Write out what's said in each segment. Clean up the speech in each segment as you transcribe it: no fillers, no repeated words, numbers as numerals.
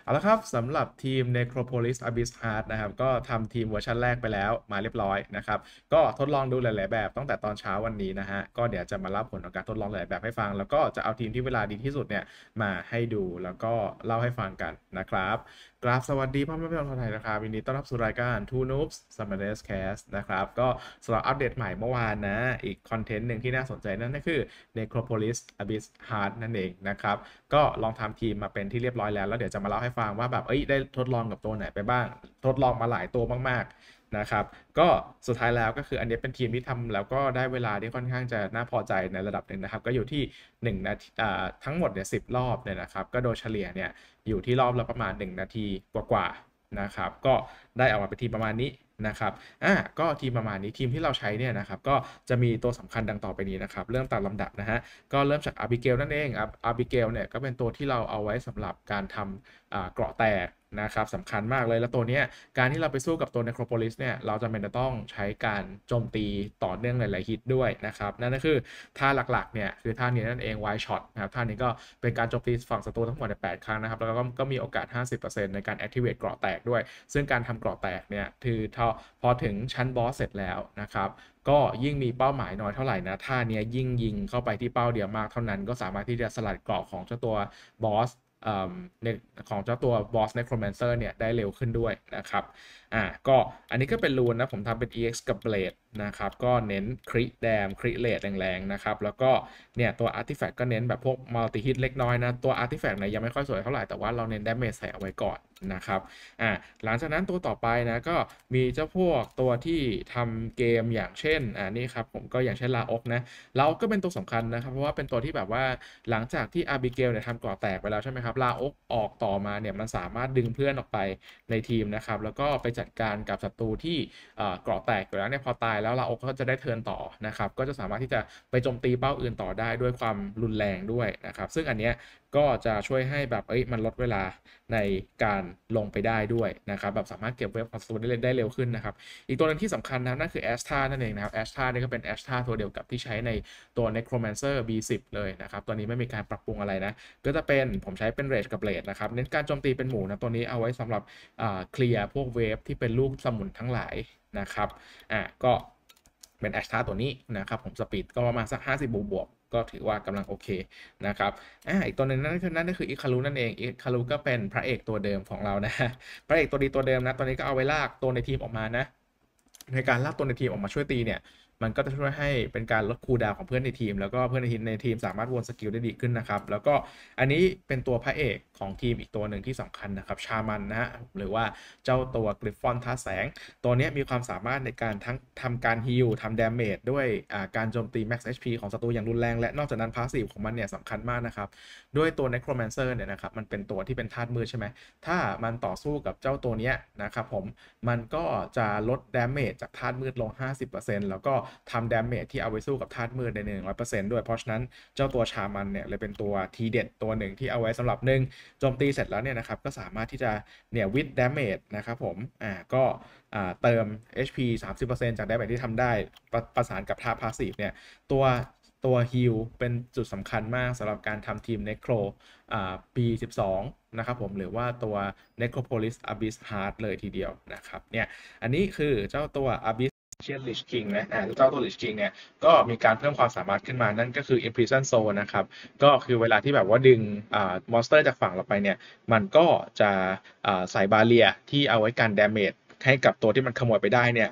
เอาละครับสำหรับทีม Necropolis Abyss Heart นะครับก็ทำทีมเวอร์ชันแรกไปแล้วมาเรียบร้อยนะครับก็ทดลองดูหลายๆแบบตั้งแต่ตอนเช้าวันนี้นะฮะก็เดี๋ยวจะมาเล่าผลของการทดลองหลายแบบให้ฟังแล้วก็จะเอาทีมที่เวลาดีที่สุดเนี่ยมาให้ดูแล้วก็เล่าให้ฟังกันนะครับกราบสวัสดีพ่อแม่พี่น้องชาวไทยนะครับยินดีต้อนรับสู่รายการ Two Noobs Summoners Cast นะครับก็สำหรับอัปเดตใหม่เมื่อวานนะอีกคอนเทนต์หนึ่งที่น่าสนใจนั่นก็คือ Necropolis Abyss Heart นั่นเองนะครับก็ลองทำทีมมาเป็นที่เรียบร้อยแล้วเดี๋ยวจะมาเล่าให้ฟังว่าแบบได้ทดลองกับตัวไหนไปบ้างทดลองมาหลายตัวมากๆนะครับก็สุดท้ายแล้วก็คืออันนี้เป็นทีมที่ทำแล้วก็ได้เวลาที่ค่อนข้างจะน่าพอใจในระดับหนึ่งนะครับก็อยู่ที่1นาทีทั้งหมดเนี่ย10รอบเนี่ยนะครับก็โดยเฉลี่ยเนี่ยอยู่ที่รอบละประมาณ1นาทีกว่าๆนะครับก็ได้ออกมาเป็นทีมประมาณนี้นะครับก็ทีมประมาณนี้ทีมที่เราใช้เนี่ยนะครับก็จะมีตัวสำคัญดังต่อไปนี้นะครับเริ่มตามลำดับนะฮะก็เริ่มจากอาร์บิเกลนั่นเองอาร์บิเกลเนี่ยก็เป็นตัวที่เราเอาไว้สำหรับการทำเกราะแตกนะครับสำคัญมากเลยแล้วตัวเนี้ยการที่เราไปสู้กับตัว Necropolis เนี่ยเราจำเป็นจะต้องใช้การโจมตีต่อเนื่องหลายๆฮิตด้วยนะครับนั่นก็คือท่าหลักๆเนี่ยคือท่านี้นั่นเอง Wide Shot นะครับท่านี้ก็เป็นการโจมตีฝั่งศัตรูทั้งหมดใน8ครั้งนะครับแล้วก็มีโอกาส 50% ในการ activate เกราะแตกด้วยซึ่งการทำเกราะแตกเนี่ยคือพอถึงชั้นบอสเสร็จแล้วนะครับก็ยิ่งมีเป้าหมายน้อยเท่าไหร่นะท่านี้ยิ่งยิงเข้าไปที่เป้าเดียวมากเท่านั้นก็สามารถที่จะสลัดเกราะของเจ้าตัวบอสในของเจ้าตัว Boss Necromancer เนี่ยได้เร็วขึ้นด้วยนะครับก็อันนี้ก็เป็นรูนนะผมทำเป็น EX กับ Blade นะครับก็เน้นคริแดมคริเลทแรงๆนะครับแล้วก็เนี่ยตัว Artifact ก็เน้นแบบพวก Multi Hit เล็กน้อยนะตัว Artifact เนี่ยยังไม่ค่อยสวยเท่าไหร่แต่ว่าเราเน้น Damage ใส่เอาไว้ก่อนนะครับหลังจากนั้นตัวต่อไปนะก็มีเจ้าพวกตัวที่ทำเกมอย่างเช่นนี่ครับผมก็อย่างเช่นลาอกนะลาอกก็เป็นตัวสำคัญนะครับเพราะว่าเป็นตัวที่แบบว่าหลังจากที่อาร์บิเกลเนี่ยทำก่อแตกไปแล้วใช่ไหมครับลาอกออกต่อมาเนี่ยมันสามารถดึงเพื่อนออกไปในทีมนะครับแล้วก็ไปจัดการกับศัตรูที่เกราะแตกอยู่แล้วเนี่ยพอตายแล้วลาอกก็จะได้เทิร์นต่อนะครับก็จะสามารถที่จะไปโจมตีเป้าอื่นต่อได้ด้วยความรุนแรงด้วยนะครับซึ่งอันเนี้ยก็จะช่วยให้แบบมันลดเวลาในการลงไปได้ด้วยนะครับแบบสามารถเก็บเวฟของศัตรูได้เร็วขึ้นนะครับอีกตัวนึงที่สำคัญนะนั่นคือแอสตานั่นเองนะครับแอสตานี่ก็เป็นแอสตาตัวเดียวกับที่ใช้ในตัว Necromancer B10 เลยนะครับตัวนี้ไม่มีการปรับปรุงอะไรนะก็จะเป็นผมใช้เป็น Rage กับ Blade นะครับเน้นการโจมตีเป็นหมู่นะตัวนี้เอาไว้สำหรับเคลียร์พวกเวฟที่เป็นลูกสมุนทั้งหลายนะครับก็เป็นแอสตาตัวนี้นะครับผมสปีดก็ประมาณสัก50บวกก็ถือว่ากำลังโอเคนะครับอีกตัวหนึ่งนั่นก็คืออิคารุนั่นเองอิคารุก็เป็นพระเอกตัวเดิมของเรานะพระเอกตัวดีตัวเดิมนะตอนนี้ก็เอาไว้ลากตัวในทีมออกมานะในการลากตัวในทีมออกมาช่วยตีเนี่ยมันก็จะช่วยให้เป็นการลดคูลดาวน์ของเพื่อนในทีมแล้วก็เพื่อนในทีมสามารถวนสกิลได้ดีขึ้นนะครับแล้วก็อันนี้เป็นตัวพระเอกของทีมอีกตัวหนึ่งที่สำคัญนะครับชามันนะฮะหรือว่าเจ้าตัวกริฟฟอนท่าแสงตัวนี้มีความสามารถในการทั้งทำการฮีลทำดาเมจด้วยการโจมตี Max HP ของศัตรูอย่างรุนแรงและนอกจากนั้นพาสซีฟของมันเนี่ยสำคัญมากนะครับด้วยตัว Necromancer เนี่ยนะครับมันเป็นตัวที่เป็นธาตุมืดใช่ไหมถ้ามันต่อสู้กับเจ้าตัวเนี้ยนะครับผมมันก็จะลดดาเมจจากธาตุมืดลง 50%แล้วก็ทำดาเมจที่เอาไว้สู้กับธาตุมืดใน 100% ด้วยเพราะฉะนั้นเจ้าตัวชามันเนี่ยเลยเป็นตัวทีเด็ดตัวหนึ่งที่เอาไว้สำหรับโจมตีเสร็จแล้วเนี่ยนะครับก็สามารถที่จะเนี่ยวิดดาเมจนะครับผมก็เติม HP 30%จากดาเมจที่ทำได้ประสานกับท่าพาสซีฟเนี่ยตัวฮีลเป็นจุดสำคัญมากสำหรับการทำทีม Necro ปี12นะครับผมหรือว่าตัว Necropolis Abyss Heart เลยทีเดียวนะครับเนี่ยอันนี้คือเจ้าตัว Abyss เชียน Lich King นะเจ้าตัว Lich King เนี่ยก็มีการเพิ่มความสามารถขึ้นมานั่นก็คือ Imprison Zone นะครับก็คือเวลาที่แบบว่าดึงมอนสเตอร์จากฝั่งเราไปเนี่ยมันก็จะใส่บาเรียที่เอาไว้กันดาเมจให้กับตัวที่มันขโมยไปได้เนี่ย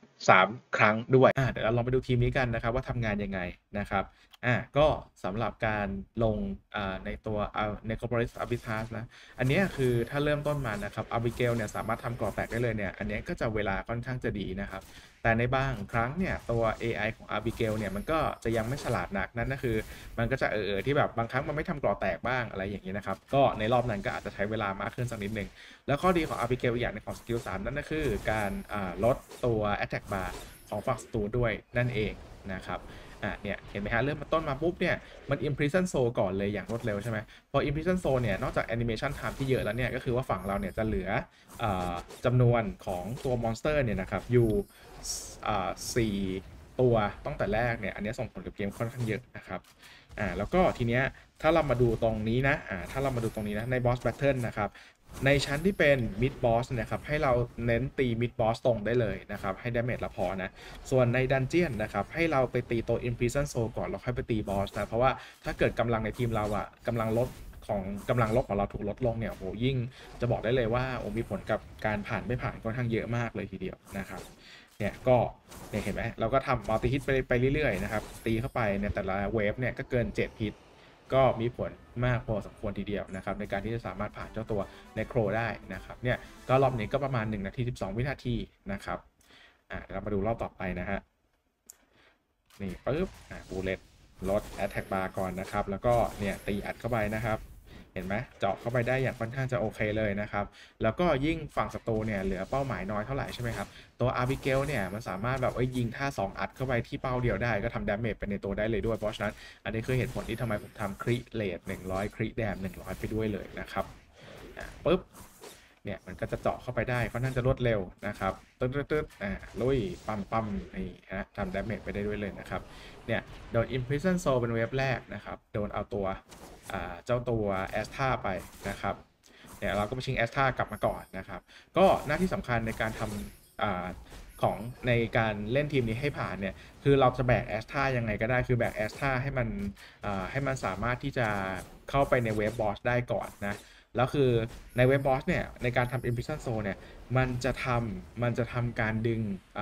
3ครั้งด้วยเดี๋ยวเราลองไปดูทีมนี้กันนะครับว่าทำงานยังไงนะครับก็สำหรับการลงในตัว Necropolis Abyss นะอันนี้คือถ้าเริ่มต้นมานะครับอาบิเกลเนี่ยสามารถทำก่อแตกได้เลยเนี่ยอันนี้ก็จะเวลาค่อนข้างจะดีนะครับแต่ในบางครั้งเนี่ยตัว AI ของอาบิเกลเนี่ยมันก็จะยังไม่ฉลาดนักนั่นก็คือมันก็จะที่แบบบางครั้งมันไม่ทำก่อแตกบ้างอะไรอย่างนี้นะครับก็ในรอบนั้นก็อาจจะใช้เวลามากขึ้นสักนิดนึงแล้วข้อดีของอาบิเกลอีกอย่างนึงของสกิล3นั่นก็คือการลดตัว Attack Bar ของฝั่งศัตรูด้วยนั่นเองนะครับเนี่ยเห็นไหมฮะเริ่มต้นมาปุ๊บเนี่ยมัน Imprison Zone ก่อนเลยอย่างรวดเร็วใช่ไหมพอ Imprison Zone เนี่ยนอกจาก Animation Time ที่เยอะแล้วเนี่ยก็คือว่าฝั่งเราเนี่ยจะเหลือจำนวนของตัวมอนสเตอร์เนี่ยนะครับอยู่4ตัวตั้งแต่แรกเนี่ยอันนี้ส่งผลกับเกมค่อนข้างเยอะนะครับแล้วก็ทีเนี้ยถ้าเรามาดูตรงนี้นะถ้าเรามาดูตรงนี้นะใน Boss Battle นะครับในชั้นที่เป็น Mid Boss นะครับให้เราเน้นตี Mid Boss ตรงได้เลยนะครับให้ damage ละพอนะส่วนใน Dungeon นะครับให้เราไปตีตัว Imprison Soul ก่อนแล้วค่อยไปตี Boss นะเพราะว่าถ้าเกิดกำลังในทีมเราอะกำลังลบของเราถูกลดลงเนี่ยโหยิ่งจะบอกได้เลยว่ามีผลกับการผ่านไม่ผ่านค่อนข้างเยอะมากเลยทีเดียวนะครับเนี่ยก็เนี่ยเห็นไหมเราก็ทำมัลติฮิตไปเรื่อยๆนะครับตีเข้าไปในแต่ละเวฟเนี่ยก็เกิน7ฮิตก็มีผลมากพอสมควรทีเดียวนะครับในการที่จะสามารถผ่านเจ้าตัวเนโครได้นะครับเนี่ยก็รอบนี้ก็ประมาณ1 นาที 12 วินาทีนะครับเดี๋ยวเรามาดูรอบต่อไปนะฮะนี่ปึ๊บบูเลตลด Attack Bar ก่อนนะครับแล้วก็เนี่ยตีอัดเข้าไปนะครับเห็นไหมเจาะเข้าไปได้อย่างค่อนข้างจะโอเคเลยนะครับแล้วก็ยิ่งฝั่งศัตรูเนี่ยเหลือเป้าหมายน้อยเท่าไหร่ใช่ไหมครับตัวอาร์บิเกลเนี่ยมันสามารถแบบยิงท่า2อัดเข้าไปที่เป้าเดียวได้ก็ทำดาเมจไปในตัวได้เลยด้วยเพราะฉะนั้นอันนี้คือเหตุผลที่ทำไมผมทำคริเลต100คริแดม100ไปด้วยเลยนะครับปึ๊บเนี่ยมันก็จะเจาะเข้าไปได้ค่อนข้างจะรวดเร็วนะครับตึ๊ดลุยปั๊มนี่ฮะทำดาเมจไปได้ด้วยเลยนะครับเนี่ยโดน Imprison Soul เป็นเวฟแรกนะครับโดนเอาตัวเจ้าตัวแอสทาไปนะครับเนี่ยเราก็ไปชิงแอสทากลับมาก่อนนะครับก็หน้าที่สำคัญในการทำของในการเล่นทีมนี้ให้ผ่านเนี่ยคือเราจะแบกแอสทายังไงก็ได้คือแบกแอสทาให้มันสามารถที่จะเข้าไปในเวฟบอสได้ก่อนนะแล้วคือในเวฟบอสเนี่ยในการทำ Imprison Soul เนี่ยมันจะทำการดึง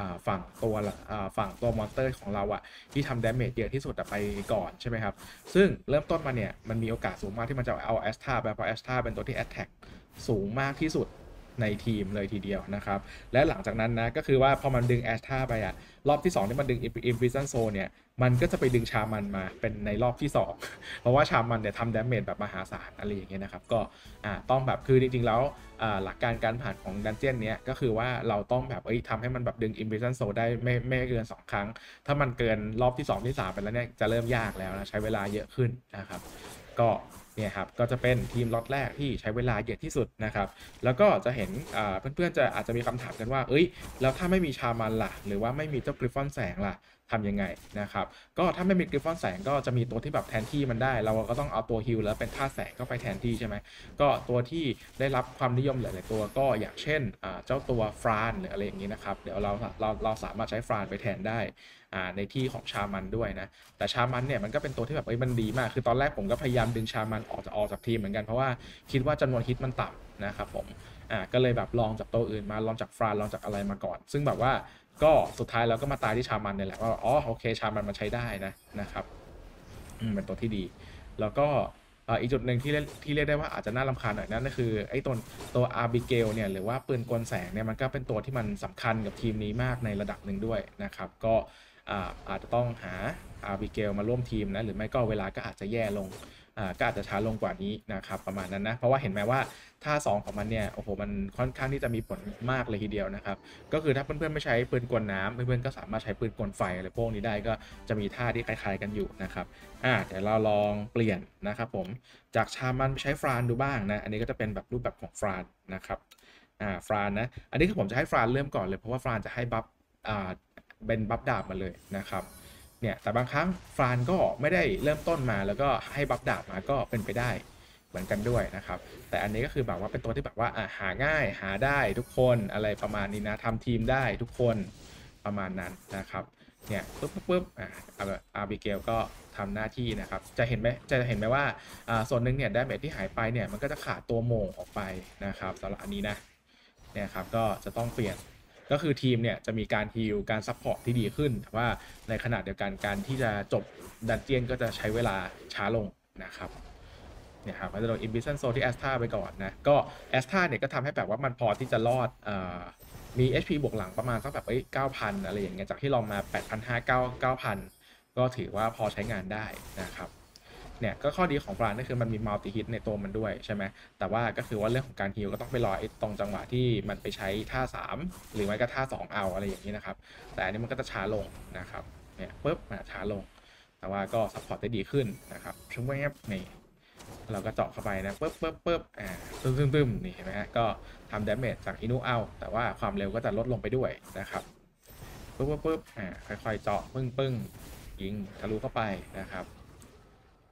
ฝั่งตัวมอนสเตอร์ของเราอะที่ทำดาเมจเยอะที่สุดไปก่อนใช่ไหมครับซึ่งเริ่มต้นมาเนี่ยมันมีโอกาสสูงมากที่มันจะเอาแอสทาไปเพราะแอสทาเป็นตัวที่ Attack สูงมากที่สุดในทีมเลยทีเดียวนะครับและหลังจากนั้นนะก็คือว่าพอมันดึงแอสทาไปอะรอบที่2ที่มันดึง Imprison Soul เนี่ยมันก็จะไปดึงชามันมาเป็นในรอบที่2เพราะว่าชามันเนี่ยทำดาเมจแบบมหาศาลอะไรอย่างเงี้ยนะครับก็ต้องแบบคือจริงๆแล้วหลักการผ่านของดันเจี้ยนเนี้ยก็คือว่าเราต้องแบบทำให้มันแบบดึง Imprison Soul ได้ไม่เกิน2 ครั้งถ้ามันเกินรอบที่2ที่3ไปแล้วเนี่ยจะเริ่มยากแล้วนะใช้เวลาเยอะขึ้นนะครับก็เนี่ยครับก็จะเป็นทีมล็อตแรกที่ใช้เวลาเยอะที่สุดนะครับแล้วก็จะเห็นเพื่อนๆจะอาจจะมีคำถามกันว่าแล้วถ้าไม่มีชามันล่ะหรือว่าไม่มีเจ้ากริฟฟอนแสงล่ะทำยังไงนะครับก็ถ้าไม่มีกริฟฟอนแสงก็จะมีตัวที่แบบแทนที่มันได้เราก็ต้องเอาตัวฮิลแล้วเป็นท่าแสงเข้าไปแทนที่ใช่ไหมก็ตัวที่ได้รับความนิยมหลายๆตัวก็อย่างเช่นเจ้าตัวฟรานหรืออะไรอย่างนี้นะครับเดี๋ยวเราสามารถใช้ฟรานไปแทนได้ในที่ของชามันด้วยนะแต่ชามันเนี่ยมันก็เป็นตัวที่แบบมันดีมากคือตอนแรกผมก็พยายามดึงชามันออกจากทีมเหมือนกันเพราะว่าคิดว่าจำนวนฮิตมันต่ำนะครับผมก็เลยแบบลองจากตัวอื่นมาลองจากฟรานลองจากอะไรมาก่อนซึ่งแบบว่าก็สุดท้ายเราก็มาตายที่ชามันเนี่ยแหละว่าโอเคชามันมันใช้ได้นะครับเป็นตัวที่ดีแล้วก็อีกจุดหนึ่งที่เรียกได้ว่าอาจจะน่ารำคาญหน่อยนั่นก็คือไอ้ตัวอาร์บิเกลเนี่ยหรือว่าปืนกลแสงเนี่ยมันก็เป็นตัวที่มันสำคัญกับทีมนี้มากในระดับหนึ่งด้วยนะครับก็อาจจะต้องหาอาร์บิเกลมาร่วมทีมนะหรือไม่ก็เวลาก็อาจจะแย่ลงก็อาจจะช้าลงกว่านี้นะครับประมาณนั้นนะเพราะว่าเห็นไหมว่าท่า2ของมันเนี่ยโอ้โหมันค่อนข้างที่จะมีผลมากเลยทีเดียวนะครับก็คือถ้าเพื่อนๆไม่ใช้ปืนกลน้ำเพื่อนๆก็สามารถใช้ปืนกลไฟอะไรพวกนี้ได้ก็จะมีท่าที่คล้ายๆกันอยู่นะครับเดี๋ยวเราลองเปลี่ยนนะครับผมจากชามันไปใช้ฟรานดูบ้างนะอันนี้ก็จะเป็นแบบรูปแบบของฟรานนะครับฟรานนะอันนี้คือผมจะให้ฟรานเริ่มก่อนเลยเพราะว่าฟรานจะให้บัฟเป็นบัฟดาบมาเลยนะครับเนี่ยแต่บางครั้งฟรานก็ไม่ได้เริ่มต้นมาแล้วก็ให้บัฟดาบมาก็เป็นไปได้เหมือนกันด้วยนะครับแต่อันนี้ก็คือแบบว่าเป็นตัวที่แบบว่าหาง่ายหาได้ทุกคนอะไรประมาณนี้นะทำทีมได้ทุกคนประมาณนั้นนะครับเนี่ยปุ๊บอาร์บิเกลก็ทำหน้าที่นะครับจะเห็นไหมว่าส่วนหนึ่งเนี่ยดาเมจที่หายไปเนี่ยมันก็จะขาดตัวโมงออกไปนะครับสำหรับอันนี้นะเนี่ยครับก็จะต้องเปลี่ยนก็คือทีมเนี่ยจะมีการฮีลการซัพพอร์ตที่ดีขึ้นแต่ว่าในขณะเดียวกันการที่จะจบดันเจียนก็จะใช้เวลาช้าลงนะครับเนี่ยครับก็จะโดนอินบิชันโซที่แอสตาไปก่อนนะก็แอสตาเนี่ยก็ทำให้แบบว่ามันพอที่จะรอดมี HP บวกหลังประมาณสักแบบ9,000อะไรอย่างเงี้ยจากที่ลองมา 8,500 9,000ก็ถือว่าพอใช้งานได้นะครับเนี่ยก็ข้อดีของฟรานก็คือมันมีมัลติฮิตในตัวมันด้วยใช่ไหมแต่ว่าก็คือว่าเรื่องของการฮีลก็ต้องไปรอตรงจังหวะที่มันไปใช้ท่า3หรือไม่ก็ท่า2เอาอะไรอย่างนี้นะครับแต่อันนี้มันก็จะช้าลงนะครับเนี่ยปุ๊บช้าลงแต่ว่าก็ซัพพอร์ตได้ดีขึ้นนะครับช่วงนี้นี่เราก็เจาะเข้าไปนะปุ๊บตึ้มนี่เห็นไหมฮะก็ทำดาเมจจากอินูเอาแต่ว่าความเร็วก็จะลดลงไปด้วยนะครับปุ๊บค่อยๆเจาะปึ้งยิงทะลุเข้าไปนะครับ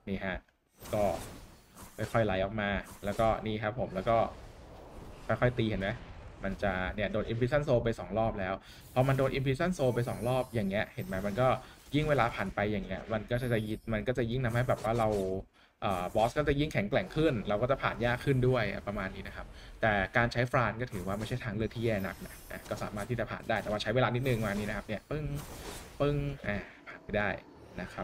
นี่ฮะก็ค่อยๆไหลออกมาแล้วก็นี่ครับผมแล้วก็ค่อยๆตีเห็นไหมมันจะเนี่ยโดน Imprison Zone ไป2รอบแล้วพอมันโดน Imprison Zone ไป2รอบอย่างเงี้ยเห็นไหมมันก็ยิ่งเวลาผ่านไปอย่างเงี้ยมันก็จะยิ่งทำให้แบบว่าเราบอสก็จะยิ่งแข็งแกร่งขึ้นเราก็จะผ่านยากขึ้นด้วยประมาณนี้นะครับแต่การใช้ฟรานก็ถือว่าไม่ใช่ทางเลือกที่แย่นักนะก็สามารถที่จะผ่านได้แต่ว่าใช้เวลานิดนึงมานี้นะครับเนี่ยปึ้งปึ้งผ่านไปได้นะครับ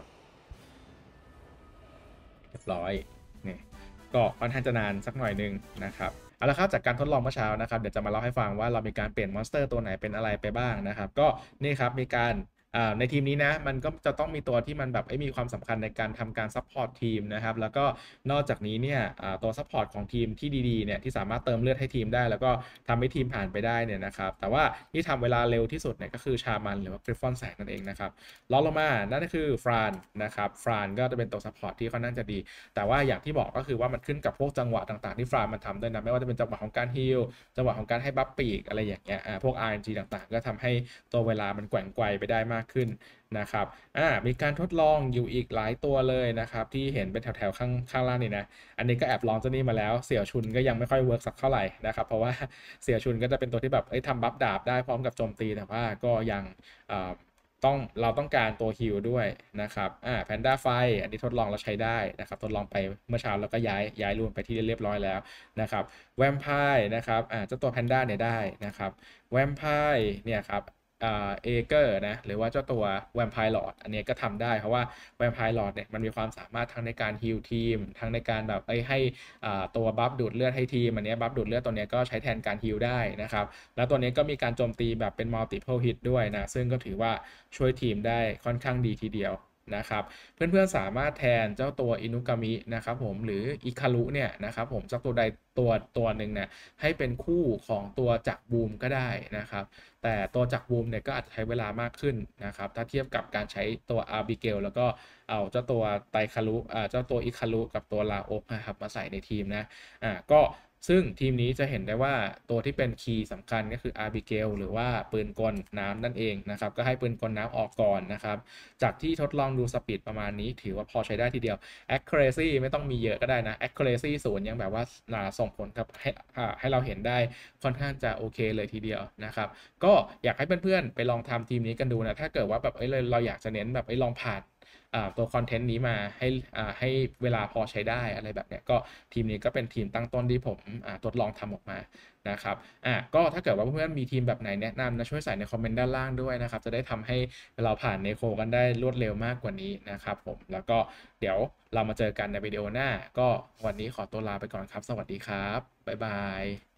เรียบร้อยนี่ก็ค่อนข้างจะนานสักหน่อยนึงนะครับเอาละครับจากการทดลองเมื่อเช้านะครับเดี๋ยวจะมาเล่าให้ฟังว่าเรามีการเปลี่ยนมอนสเตอร์ตัวไหนเป็นอะไรไปบ้างนะครับก็นี่ครับมีการในทีมนี้นะมันก็จะต้องมีตัวที่มันแบบมีความสำคัญในการทำการซัพพอร์ตทีมนะครับแล้วก็นอกจากนี้เนี่ยตัวซัพพอร์ตของทีมที่ดีๆเนี่ยที่สามารถเติมเลือดให้ทีมได้แล้วก็ทำให้ทีมผ่านไปได้เนี่ยนะครับแต่ว่าที่ทำเวลาเร็วที่สุดเนี่ยก็คือชามันหรือว่ากริฟฟอนแสงนั่นเองนะครับรองลงมานั่นก็คือฟรานนะครับฟรานก็จะเป็นตัวซัพพอร์ตที่ค่อนข้างจะดีแต่ว่าอย่างที่บอกก็คือว่ามันขึ้นกับพวกจังหวะต่างๆที่ฟรานมันทำด้วยนะไม่ว่าจะเป็นจังหวะของการฮีลจังหวะของการให้บัฟปีกอะไรอย่างเงี้ยพวก RNG ต่างๆก็ทำให้ตัวเวลามันแกว่งไกวไปได้มากขึ้นนะครับมีการทดลองอยู่อีกหลายตัวเลยนะครับที่เห็นเป็นแถวๆข้างล่างนี่นะอันนี้ก็แอบลองเจ้านี่มาแล้วเสี่ยวชุนก็ยังไม่ค่อยเวิร์กสักเท่าไหร่นะครับเพราะว่าเสี่ยวชุนก็จะเป็นตัวที่แบบทำบัฟดาบได้พร้อมกับโจมตีแต่ว่าก็ยังเราต้องการตัวฮิลด้วยนะครับแพนด้าไฟอันนี้ทดลองแล้วใช้ได้นะครับทดลองไปเมื่อเช้าแล้วก็ย้ายรูนไปที่เรียบร้อยแล้วนะครับแวมไพร์นะครับเจ้าตัวแพนด้าเนี่ยได้นะครับแวมไพร์เนี่ยครับเอเกอร์นะหรือว่าเจ้าตัวแวมไพร์ลอร์ดอันนี้ก็ทำได้เพราะว่าแวมไพร์ลอร์ดเนี่ยมันมีความสามารถทั้งในการฮีลทีมทั้งในการแบบให้ตัวบัฟดูดเลือดให้ทีมอันนี้บัฟดูดเลือดตัวนี้ก็ใช้แทนการฮีลได้นะครับแล้วตัวนี้ก็มีการโจมตีแบบเป็น multiple hit ด้วยนะซึ่งก็ถือว่าช่วยทีมได้ค่อนข้างดีทีเดียวนะครับเพื่อนๆสามารถแทนเจ้าตัวอินุกามินะครับผมหรืออิคารุเนี่ยนะครับผมสักตัวใดตัวหนึ่งเนี่ยให้เป็นคู่ของตัวจักรบูมก็ได้นะครับแต่ตัวจักรบูมเนี่ยก็อาจจะใช้เวลามากขึ้นนะครับถ้าเทียบกับการใช้ตัวอาร์บิเกลแล้วก็เอาเจ้าตัวไตคารุเจ้าตัวอิคารุกับตัวลาโอกนะครับมาใส่ในทีมนะก็ซึ่งทีมนี้จะเห็นได้ว่าตัวที่เป็นคีย์สำคัญก็คืออาร์บิเกลหรือว่าปืนกลน้ำนั่นเองนะครับก็ให้ปืนกลน้ำออกก่อนนะครับจากที่ทดลองดูสปีดประมาณนี้ถือว่าพอใช้ได้ทีเดียว accuracy ไม่ต้องมีเยอะก็ได้นะ accuracy 0ยังแบบว่าส่งผลกับให้เราเห็นได้ค่อนข้างจะโอเคเลยทีเดียวนะครับก็อยากให้เพื่อนๆไปลองทำทีมนี้กันดูนะถ้าเกิดว่าแบบเราอยากจะเน้นแบบลองผ่านตัวคอนเทนต์นี้มาให้เวลาพอใช้ได้อะไรแบบเนี้ยก็ทีมนี้ก็เป็นทีมตั้งต้นที่ผมทดลองทำออกมานะครับก็ถ้าเกิดว่าเพื่อนๆมีทีมแบบไหนแนะนำนะช่วยใส่ในคอมเมนต์ด้านล่างด้วยนะครับจะได้ทำให้เราผ่านเนโคกันได้รวดเร็วมากกว่านี้นะครับผมแล้วก็เดี๋ยวเรามาเจอกันในวิดีโอหน้าก็วันนี้ขอตัวลาไปก่อนครับสวัสดีครับบ๊ายบาย